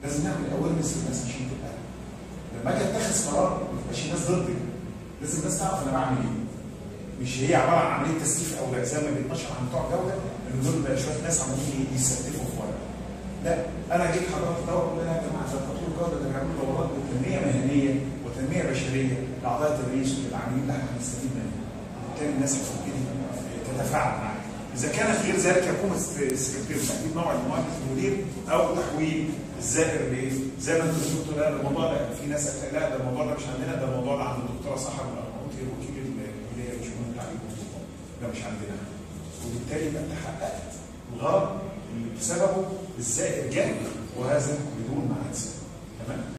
لازم نعمل اويرنس للناس عشان تبقى لما اجي اتخذ قرار ما تبقاش الناس ضدي. لازم الناس تعرف انا بعمل ايه. مش هي عباره عن عمليه تسليف اوراق زي ما بيتنشر عن بتوع جوده ان دول بقى شويه ناس عمالين يستلفوا في ورق. لا، انا جيت حضرتك دوره اقول لها يا جماعه ده تطوير جوده ده بيعملوا دورات بتنميه مهنيه وتنميه بشريه لاعضاء التدريس وللعاملين اللي احنا هنستفيد منهم. وبالتالي الناس هتبتدي تتفاعل معاك. اذا كانت غير ذلك يقوم السكرتير بتحديد موعد مواجهه المدير او تحويل الزائر لايه؟ زي ما انت قلت لا ده الموضوع ده في ناس قالت لا ده الموضوع ده مش عندنا، ده الموضوع ده عند الدكتوره صاحب الارقامي وكيل الكليه مش مهم التعليم ده مش عندنا. وبالتالي يبقى انت حققت الغرض اللي بسببه الزائر جاء وهذا بدون معاد. تمام؟